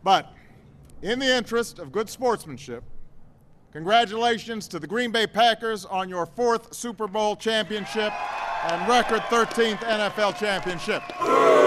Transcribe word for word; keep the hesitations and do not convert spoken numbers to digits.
But in the interest of good sportsmanship, congratulations to the Green Bay Packers on your fourth Super Bowl championship and record thirteenth N F L championship.